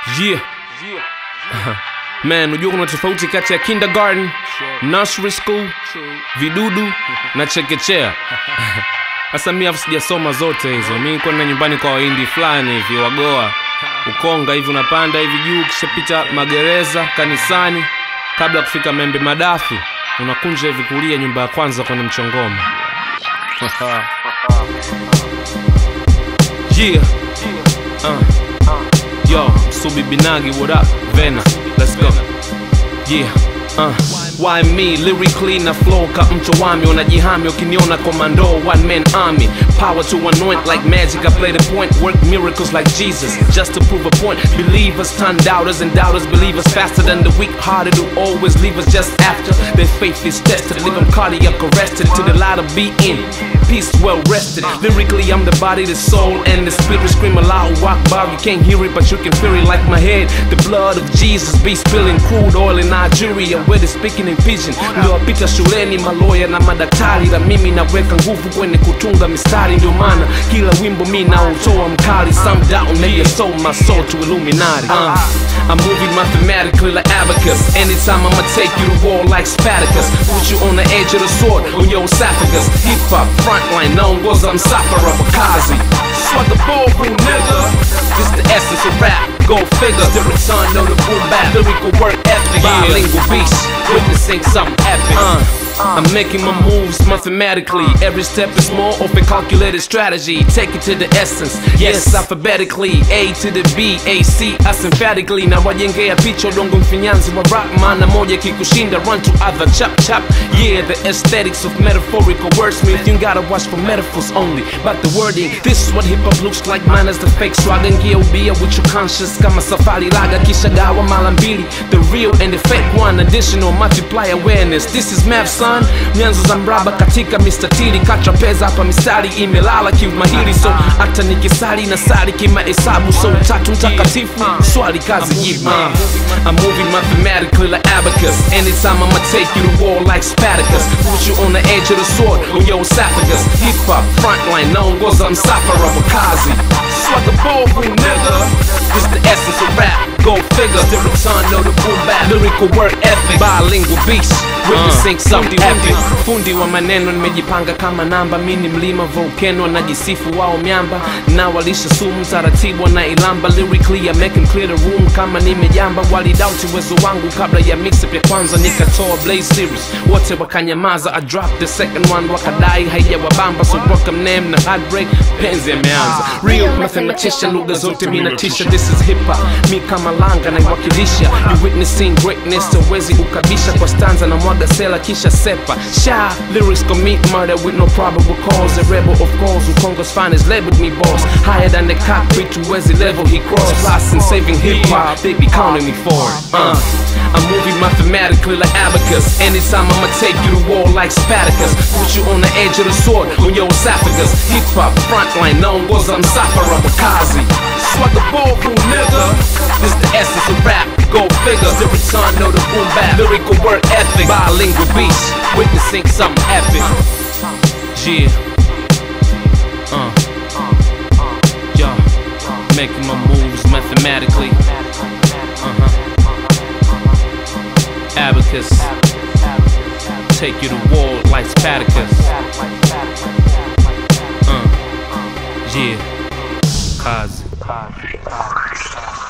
Yeah. Man, unajua kuna tofauti kati ya kindergarten, nursery school, vidudu na chekechea. Sasa mimi sijasoma zote hizo. Mimi kwenda nyumbani kwa Wahindi fulani hivi Wagoa, Ukonga hivi, unapanda hivi juu kisha pita magereza, kanisani, kabla kufika Membe Madafi, unakunja hivi kulia nyumba ya kwanza kwenye Mchongoma. Yeah. Yo, Subi Binagi, what up? Vena, let's go. Yeah. Why me? Lyrically na flow ka mtu wami, unajihami ukiniona commando, one man army. Power to anoint like magic, I play the point, work miracles like Jesus, just to prove a point. Believers turn doubters and doubters believers, faster than the weak-hearted who always leave us just after their faith is tested. Leave them cardiac arrested to the light of being peace well rested. Lyrically I'm the body, the soul and the spirit. Scream aloud, walk by, you can't hear it but you can feel it like my head. The blood of Jesus be spilling crude oil in Nigeria where they speaking in pidgin. Niliwapita shuleni maloya na madaktari, na mimi naweka nguvu kwenye kutunga mistari. Ndio maana kila wimbo mimi nautoa mkali. Some doubt maybe sold my soul to Illuminati. I'm moving mathematically like abacus. Anytime I'ma take you to war like Spartacus. Put you on the edge of the sword on your esophagus. Hip hop frontline known was I'm Safara Bakazi. Swat the ballroom, nigga. This the essence of rap. Go figure. The return of the boom bap. Lyrical work ethic. Bilingual beast. Witnessing something epic. I'm making my moves mathematically. Every step is more of a calculated strategy. Take it to the essence, yes, alphabetically. A to the B, A, C, us emphatically. Na wajengea picha udongo mfinyanzi wa rap. Maana moja kikushinda, run to other, chop chop. Yeah, the aesthetics of metaphorical wordsmith. You gotta watch for metaphors only, but the wording. This is what hip-hop looks like, minus the fake swag. Ngia ubia with your conscious kama safari laga. Kisha gawa mara mbili, the real and the fake one. Additional multiply awareness. This is math, son. Mianzo za mraba katika mistatili. Katrapeza hapa mistari imelala kimahiri. So hata nikisali na sali kimahesabu. So tatu mtakatifu, swali kazi jibu. I'm moving mathematically like abacus. Anytime I'ma take you to war like Spartacus. Put you on the edge of the sword on your esophagus. Hip hop frontline known was I'm Safara Bakazi. Swat the ballroom, nigga. This the essence of rap. Go figure. The return of the boom bap. Lyrical work ethic. Bilingual beast. Witnessing something epic. Fundi wa maneno nimejipanga kama namba. Mini mlima volcano najisifu wao miamba. Na walisha sumu taratibu na ilamba. Lyrically I make him clear the room kama nimejamba. Walidoubt uwezo wangu kabla ya mixtape ya kwanza. Nikatoa Blaze series, wote wakanyamaza. I dropped the second one wakadai haijawabamba. So broke them name na heartbreak, penzi yameanza. Real mathematician, lugha zote minatisha. This is hip hop, mi kama langa na iwakilisha. You witnessing greatness, uwezi ukabisha. Kwa stanza na mwaga sela kisha sepa. Shy lyrics commit murder with no probable cause. A rebel of course, Ukonga's finest labeled me boss. Higher than the cockpit, uwezi level he crossed. Class in saving hip hop, they be counting me for it. I'm moving mathematically like abacus. Anytime I'ma take you to war like Spartacus. Put you on the edge of the sword on your esophagus. Hip hop frontline known was I'm Safara Bakazi. Swat the ballroom, nigga. This the essence of rap. Go figure. The return of the boom bap. Lyrical work ethic. Bilingual beast. Witnessing something epic. Yeah. Yeah. Making my moves mathematically. Abacus. Take you to war like Spartacus. Yeah. Kazi.